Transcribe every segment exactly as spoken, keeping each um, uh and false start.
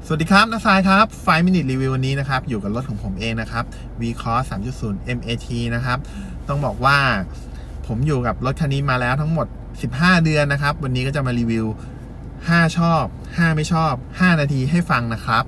สวัสดีครับนะทรายครับไฟว์ Minute Review วันนี้นะครับอยู่กับรถของผมเองนะครับ V-Cross สามจุดศูนย์ เอ็ม เอ ที นะครับต้องบอกว่าผมอยู่กับรถคันนี้มาแล้วทั้งหมดสิบห้าเดือนนะครับวันนี้ก็จะมารีวิวห้าชอบห้าไม่ชอบห้านาทีให้ฟังนะครับ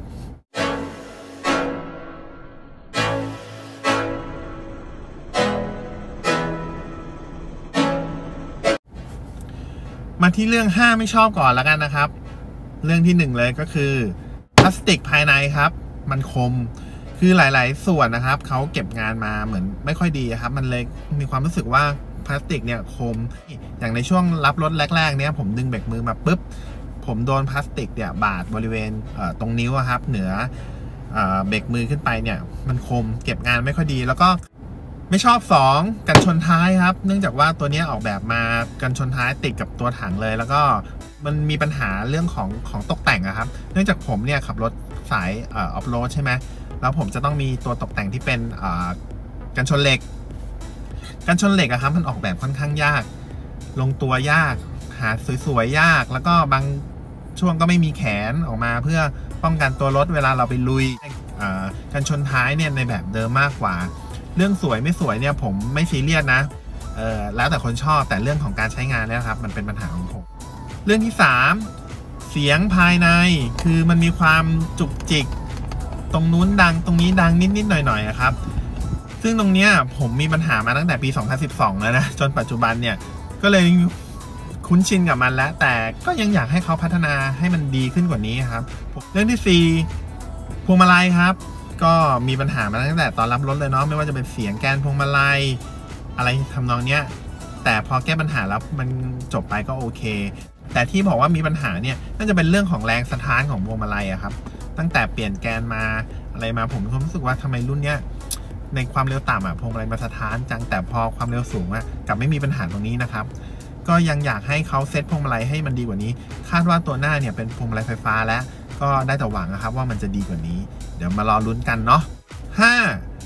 มาที่เรื่องห้าไม่ชอบก่อนแล้วกันนะครับเรื่องที่หนึ่งเลยก็คือพลาสติกภายในครับมันคมคือหลายๆส่วนนะครับเขาเก็บงานมาเหมือนไม่ค่อยดีครับมันเลยมีความรู้สึกว่าพลาสติกเนี่ยคมอย่างในช่วงรับรถแรกๆเนี่ยผมดึงเบรกมือมาปุ๊บผมโดนพลาสติกเนี่ยบาดบริเวณตรงนิ้วครับเหนือเบรกมือขึ้นไปเนี่ยมันคมเก็บงานไม่ค่อยดีแล้วก็ไม่ชอบสองกันชนท้ายครับเนื่องจากว่าตัวนี้ออกแบบมากันชนท้ายติดกับตัวถังเลยแล้วก็มันมีปัญหาเรื่องของของตกแต่งอะครับเนื่องจากผมเนี่ยขับรถสายออฟโรดใช่ไหมแล้วผมจะต้องมีตัวตกแต่งที่เป็นกันชนเหล็กกันชนเหล็กอะครับมันออกแบบค่อนข้างยากลงตัวยากหาสวยๆยากแล้วก็บางช่วงก็ไม่มีแขนออกมาเพื่อป้องกันตัวรถเวลาเราไปลุยกันชนท้ายเนี่ยในแบบเดิมมากกว่าเรื่องสวยไม่สวยเนี่ยผมไม่ซีเรียสนะเออแล้วแต่คนชอบแต่เรื่องของการใช้งานเนี่ยครับมันเป็นปัญหาของผมเรื่องที่สามเสียงภายในคือมันมีความจุกจิกตรงนู้นดังตรงนี้ดังนิดๆหน่อยๆนะครับซึ่งตรงเนี้ยผมมีปัญหามาตั้งแต่ปีสองพันสิบสองแล้วนะจนปัจจุบันเนี่ยก็เลยคุ้นชินกับมันแล้วแต่ก็ยังอยากให้เขาพัฒนาให้มันดีขึ้นกว่านี้ครับเรื่องที่สี่พวงมาลัยครับก็มีปัญหามาตั้งแต่ตอนรับรถเลยเนาะไม่ว่าจะเป็นเสียงแกนพวงมาลัยอะไรทำนองเนี้ยแต่พอแก้ปัญหาแล้วมันจบไปก็โอเคแต่ที่บอกว่ามีปัญหาเนี่ยน่าจะเป็นเรื่องของแรงสะท้านของพวงมาลัยอะครับตั้งแต่เปลี่ยนแกนมาอะไรมาผมก็รู้สึกว่าทำไมรุ่นเนี้ยในความเร็วต่ำอะพวงมาลัยมาสะท้านจังแต่พอความเร็วสูงอะกลับไม่มีปัญหาตรงนี้นะครับก็ยังอยากให้เขาเซตพวงมาลัยให้มันดีกว่านี้คาดว่าตัวหน้าเนี่ยเป็นพวงมาลัยไฟฟ้าแล้วก็ได้แต่หวังนะครับว่ามันจะดีกว่านี้เดี๋ยวมารอลุ้นกันเนาะห้า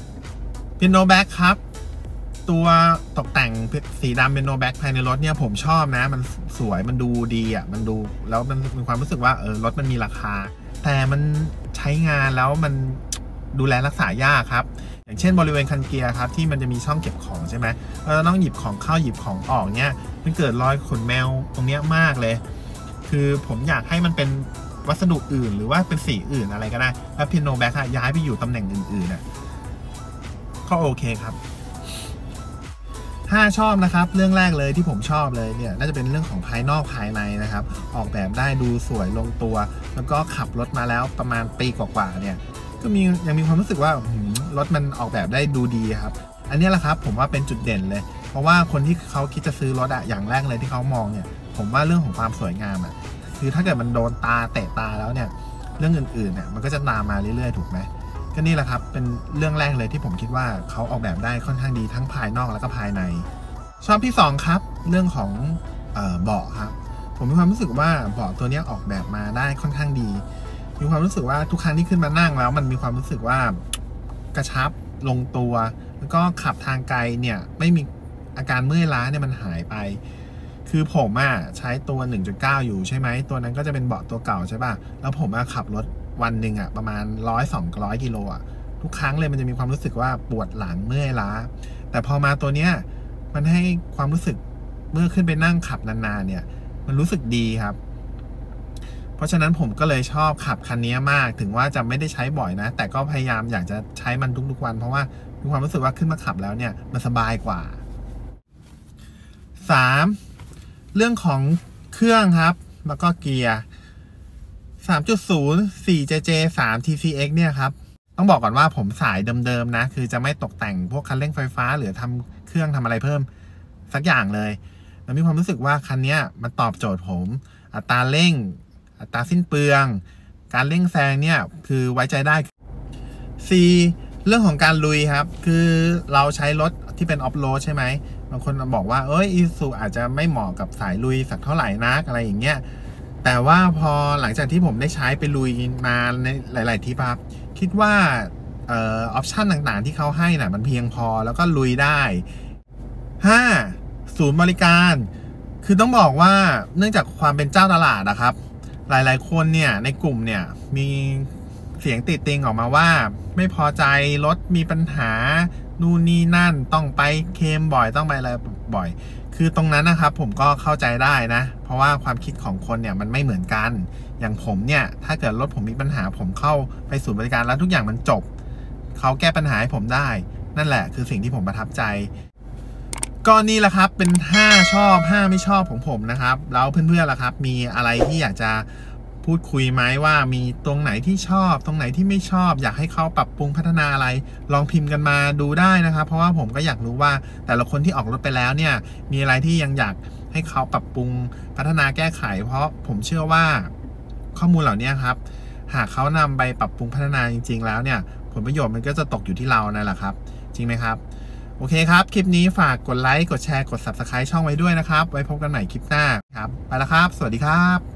Piano Black ครับตัวตกแต่งสีดำเป็นโนแบ็คภายในรถเนี่ยผมชอบนะมันสวยมันดูดีอ่ะมันดูแล้วมันมีความรู้สึกว่าเออรถมันมีราคาแต่มันใช้งานแล้วมันดูแลรักษายากครับอย่างเช่นบริเวณคันเกียร์ครับที่มันจะมีช่องเก็บของใช่ไหมเราต้องหยิบของเข้าหยิบของออกเนี่ยมันเกิดรอยขนแมวตรงเนี้ยมากเลยคือผมอยากให้มันเป็นวัสดุอื่นหรือว่าเป็นสีอื่นอะไรก็ได้แล้วพิโนแบ็คย้ายไปอยู่ตำแหน่งอื่นๆน่ะก็โอเคครับถ้าชอบนะครับเรื่องแรกเลยที่ผมชอบเลยเนี่ยน่าจะเป็นเรื่องของภายนอกภายในนะครับออกแบบได้ดูสวยลงตัวแล้วก็ขับรถมาแล้วประมาณปีกว่าๆเนี่ยก็มียังมีความรู้สึกว่ารถมันออกแบบได้ดูดีครับอันนี้แหละครับผมว่าเป็นจุดเด่นเลยเพราะว่าคนที่เขาคิดจะซื้อรถอะอย่างแรกเลยที่เขามองเนี่ยผมว่าเรื่องของความสวยงามอะคือถ้าเกิดมันโดนตาเตะตาแล้วเนี่ยเรื่องอื่นๆเนี่ยมันก็จะตามมาเรื่อยๆถูกไหมก็นี่แหละครับเป็นเรื่องแรกเลยที่ผมคิดว่าเขาออกแบบได้ค่อนข้างดีทั้งภายนอกแล้วก็ภายในชอบที่สองครับเรื่องของเอ่อเบาะครับผมมีความรู้สึกว่าเบาะตัวนี้ออกแบบมาได้ค่อนข้างดีมีความรู้สึกว่าทุกครั้งที่ขึ้นมานั่งแล้วมันมีความรู้สึกว่ากระชับลงตัวแล้วก็ขับทางไกลเนี่ยไม่มีอาการเมื่อยล้าเนี่ยมันหายไปคือผมอ่ะใช้ตัว หนึ่งจุดเก้า อยู่ใช่ไหมตัวนั้นก็จะเป็นเบาะตัวเก่าใช่ป่ะแล้วผมอ่ะขับรถวันหนึ่งอ่ะประมาณร้อยสองร้อยกิโลอ่ะทุกครั้งเลยมันจะมีความรู้สึกว่าปวดหลังเมื่อยล้าแต่พอมาตัวเนี้ยมันให้ความรู้สึกเมื่อขึ้นไปนั่งขับนานๆเนี่ยมันรู้สึกดีครับเพราะฉะนั้นผมก็เลยชอบขับคันนี้มากถึงว่าจะไม่ได้ใช้บ่อยนะแต่ก็พยายามอยากจะใช้มันทุกๆวันเพราะว่ามีความรู้สึกว่าขึ้นมาขับแล้วเนี่ยมันสบายกว่าสามเรื่องของเครื่องครับแล้วก็เกียร์สามจุดศูนย์ สี่ เจ เจ สาม ที ซี เอ็กซ์ เนี่ยครับต้องบอกก่อนว่าผมสายเดิมๆนะคือจะไม่ตกแต่งพวกคันเร่งไฟฟ้าหรือทำเครื่องทำอะไรเพิ่มสักอย่างเลยมันมีความรู้สึกว่าคันนี้มันตอบโจทย์ผมอัตราเร่งอัตราสิ้นเปลืองการเร่งแซงเนี่ยคือไว้ใจได้ สี่ เรื่องของการลุยครับคือเราใช้รถที่เป็นออฟโรดใช่ไหมบางคนบอกว่าเอ้ยอีซูอาจจะไม่เหมาะกับสายลุยสักเท่าไหร่นักอะไรอย่างเงี้ยแต่ว่าพอหลังจากที่ผมได้ใช้ไปลุยมาในหลายๆทริปครับคิดว่าเอ่อออปชันต่างๆที่เขาให้น่ะมันเพียงพอแล้วก็ลุยได้ ห้า ศูนย์บริการคือต้องบอกว่าเนื่องจากความเป็นเจ้าตลาดนะครับหลายๆคนเนี่ยในกลุ่มเนี่ยมีเสียงติติงออกมาว่าไม่พอใจรถมีปัญหานู่นนี่นั่นต้องไปเคลมบ่อยต้องไปอะไรบ่อยคือตรงนั้นนะครับผมก็เข้าใจได้นะเพราะว่าความคิดของคนเนี่ยมันไม่เหมือนกันอย่างผมเนี่ยถ้าเกิดรถผมมีปัญหาผมเข้าไปศูนย์บริการแล้วทุกอย่างมันจบเขาแก้ปัญหาให้ผมได้นั่นแหละคือสิ่งที่ผมประทับใจก็นี่แหละครับเป็นห้าชอบห้าไม่ชอบของผมนะครับแล้วเพื่อนๆล่ะครับมีอะไรที่อยากจะพูดคุยไหมว่ามีตรงไหนที่ชอบตรงไหนที่ไม่ชอบอยากให้เขาปรับปรุงพัฒนาอะไรลองพิมพ์กันมาดูได้นะครับเพราะว่าผมก็อยากรู้ว่าแต่ละคนที่ออกรถไปแล้วเนี่ยมีอะไรที่ยังอยากให้เขาปรับปรุงพัฒนาแก้ไขเพราะผมเชื่อว่าข้อมูลเหล่านี้ครับหากเขานำไปปรับปรุงพัฒนาจริงๆแล้วเนี่ยผลประโยชน์มันก็จะตกอยู่ที่เรานั่นแหละครับจริงไหมครับโอเคครับคลิปนี้ฝากกดไลค์กดแชร์กด ซับสไครบ์ ช่องไว้ด้วยนะครับไว้พบกันใหม่คลิปหน้าครับไปแล้วครับสวัสดีครับ